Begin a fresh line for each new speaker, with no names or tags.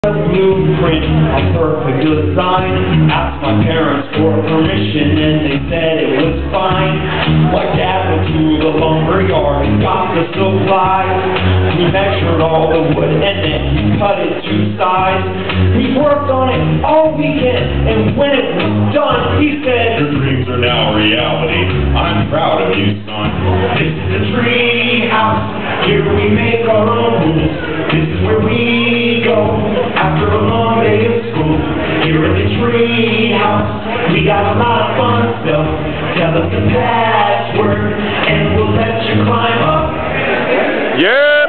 Blueprint, a perfect design. Asked my parents for permission and they said it was fine. My dad went to the lumber yard and got the supplies. He measured all the wood and then he cut it to size. He worked on it all weekend and when it was done he said,
"Your dreams are now reality. I'm proud of you, son.
This is the tree house. Here we make our own rules. This is where we go after a long day of school. Here in the tree house, we got a lot of fun stuff. Tell us the password, and we'll let you climb up."
Yeah!